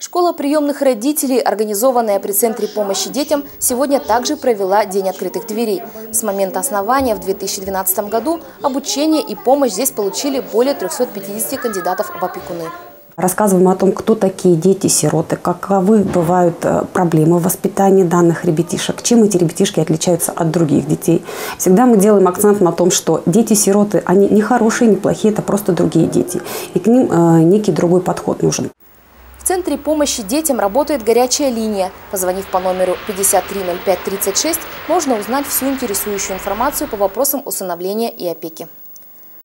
Школа приемных родителей, организованная при Центре помощи детям, сегодня также провела День открытых дверей. С момента основания в 2012 году обучение и помощь здесь получили более 350 кандидатов в опекуны. Рассказываем о том, кто такие дети-сироты, каковы бывают проблемы в воспитании данных ребятишек, чем эти ребятишки отличаются от других детей. Всегда мы делаем акцент на том, что дети-сироты, они не хорошие, не плохие, это просто другие дети. И к ним некий другой подход нужен. В Центре помощи детям работает горячая линия. Позвонив по номеру 530536, можно узнать всю интересующую информацию по вопросам усыновления и опеки.